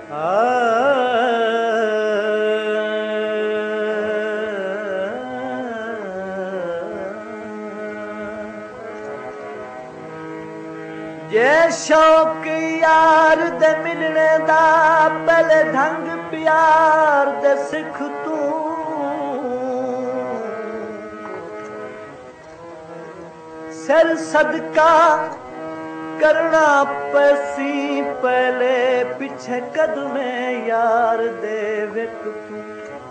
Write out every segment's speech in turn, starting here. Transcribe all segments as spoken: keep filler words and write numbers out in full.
जे शौक यार दे मिलने दा पहले ढंग प्यार दे सिख तू सिर सदका करना पैसी पहले पिछे कदमे यार दे विक तू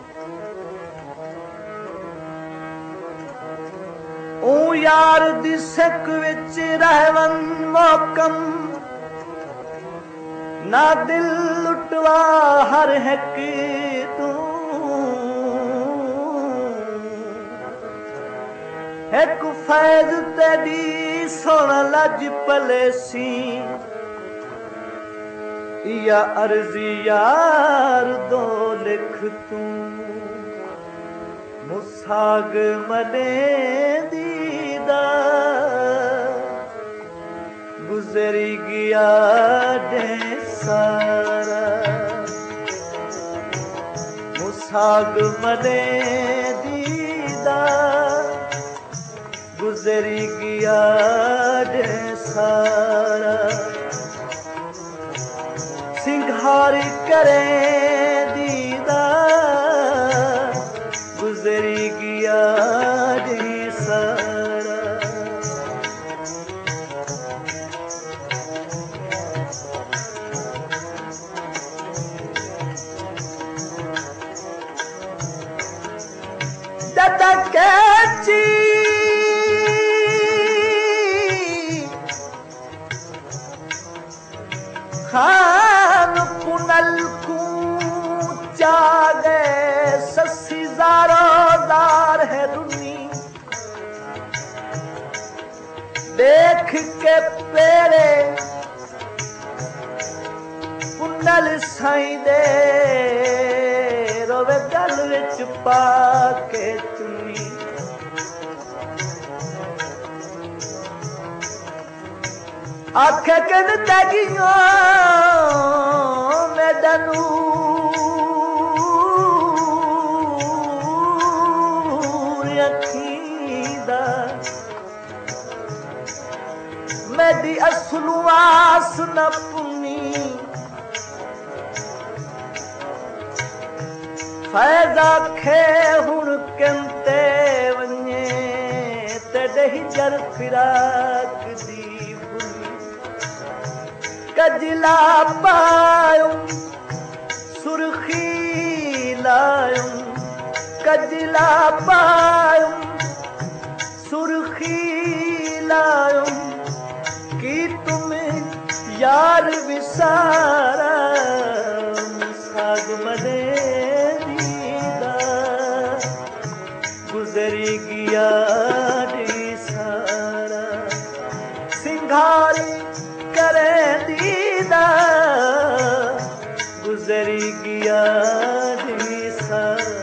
ओ यार दी सिक विच रहवन मोकम ना दिल लुटवा हर हिक तू एक फैज तेरी सोना लज पलेसी या अर्जी यार दो लिख तू मुसाग मने दीदा गुजरी गया दे सारा मुसाग मने दीदा गुजरी गया दे सारा सिंघार करे दीदा गुजरी गया दे सारा दादा कैची खान पुनल कूचा गए ससी जारोदार है रुनी देख के पेरे पुनल साई दे रोवे गल विच पाके चुनी आखे कन तगियो मैदानू अखीदा मेरी असलवास न पुनी फैजा खे हुण कंते वने ते दही जर फिराक दी कजला पायूं सुर्खी लायूं कजला पायूं सुर्खी लायूं कि तुम यार विसारा साग मने दीदा गुजरी गया दी सारा सिंघारी करे दीदा गुजरी गया दी सारा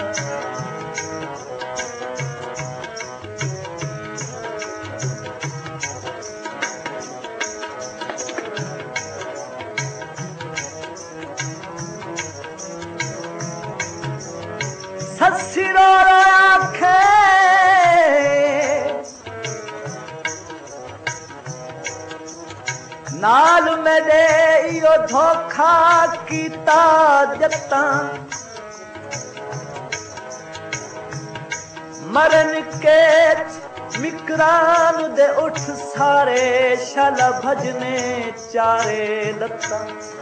ससिरो आखे नाल मेरे यो धोखा कीता जत्ता मरन के मिकरान दे उठ सारे शाला भजने चारे लत्ता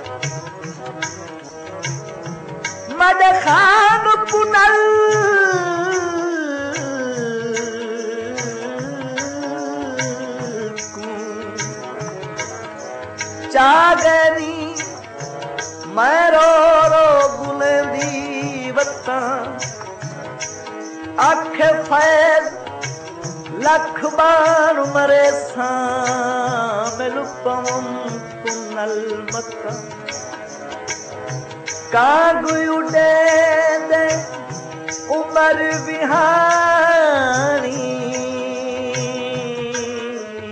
मद खान पुनल चागनी मैं रो रो गुलेंदी वत्ता अख फैज लख बाण मरे सामलुपम पुनल मत्ता कागु उड़े दे उमर बिहानी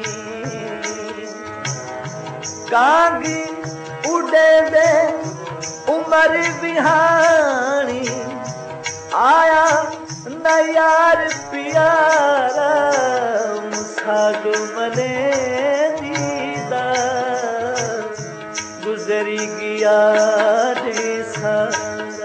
कागी उड़े दे उमर बिहानी आया न यार प्यारा मुसाग मने दीदा गुजरी गया रे सारा।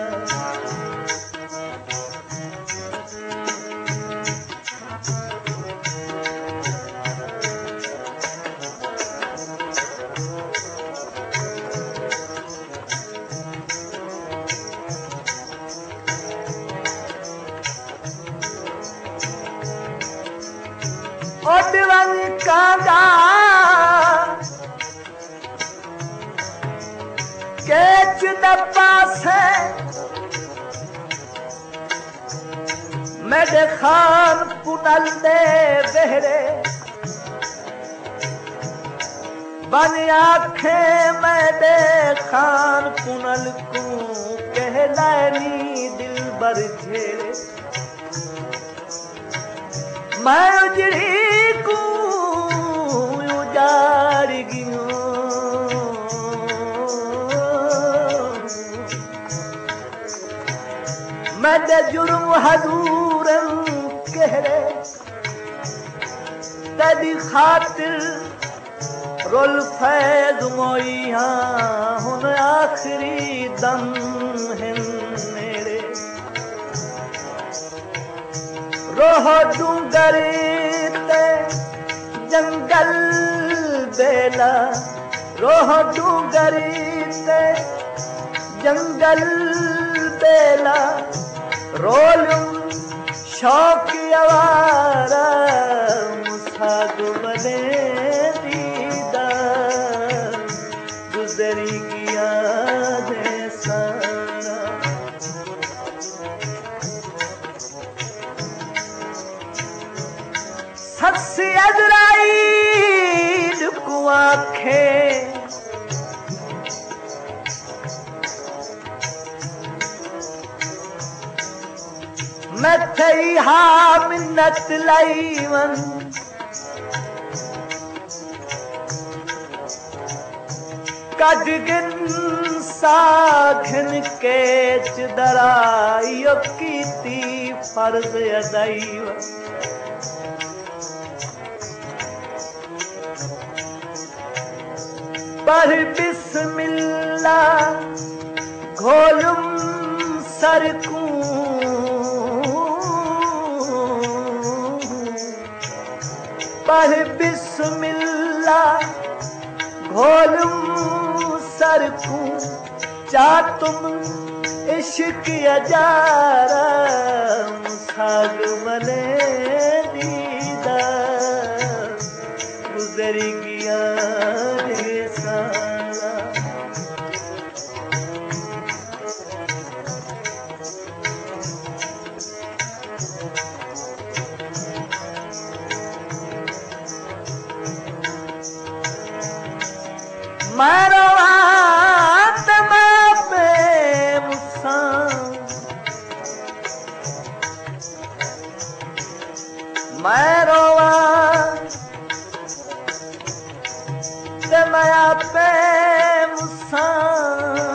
ओडवन कांगा केच द पासे मेरे खान पुनल दे बहरे बन आखे मेरे खान पुनल को कहलानी दिल बर झेरे मैं उजड़ी को उजाड़ गियो मैं दे जुर्म हजूर कहरे तेरी खातिर रोल फैज मोइया हुन आखिरी दम है मेरे रोह डूंगर ते जंगल बेला रोह डूंगर ते जंगल बेला रोलुम शौक आवारा मुसाग बने दीदा गुजरी गया दे सारा। सस्सी अजराइल को आंखें मैं थई हा मिन्नत लाईवन कदगिन साघन केच दराइयो कीती फर्ज अदाईवन पर बिस्मिल्लाह घोलुम सरकू पर बिस्मिल्लाह घोलुम सरकू चा तुम इश्क अजारा मुसाग मने दीदा गुजरी गया रे सारा। मारो आत्मा पे मुसान मारो आत्मा पे मुसान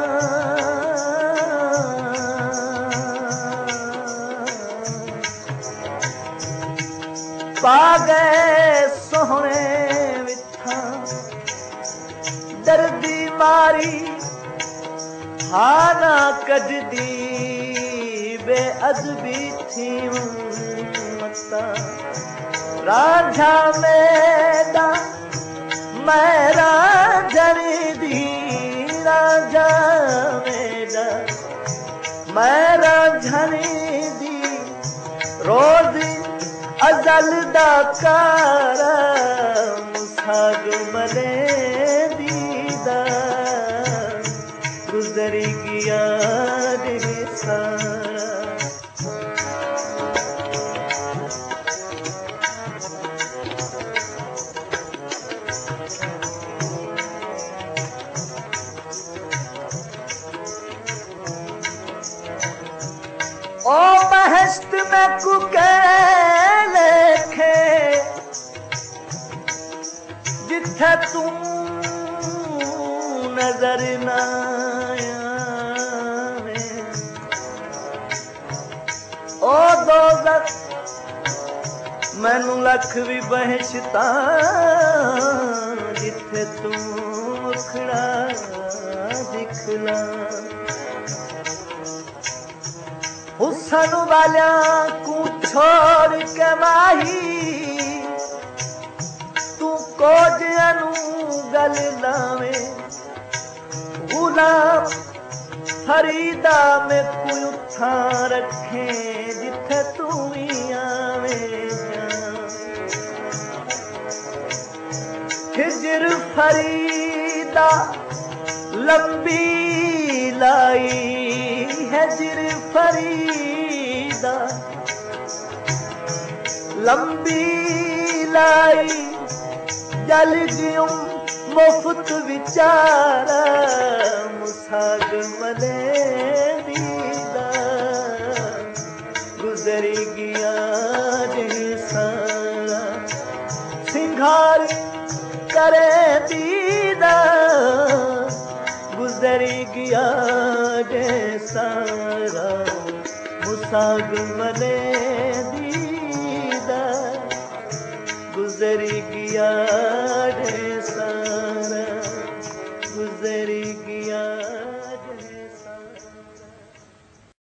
पा गए सोहने विथा दर्दी मारी हाना कजदी बेअदबी थी मता राजा मेरा मैं राजनी दी राजा मेरा मैं राजनी दी रोज अजल दा कारा मुसाग मने दीदा गुजरी गया रे सारा। ओ बहश्त में कुके लेखे जिथे तू नजर न आया ओ दोज़ख मैनू लख भी बहशता जिथे तू मुखड़ा दिखला हुसन वालिया को छोड़ के माही तू कोजियानू गल लावे गुलाम फरीदा में कोई उठा रखे जिथे तू ही आवे हिजर फरीदा लंबी लाई हिजर फरीदा लंबी लाई जल जियूं मुफ्त विचारा मुसाग मले दीदा गुजरी गया जैसा सिंगार करे दीदा गुजरी गया जैसा मुसाग मले दीदा गुजरी गया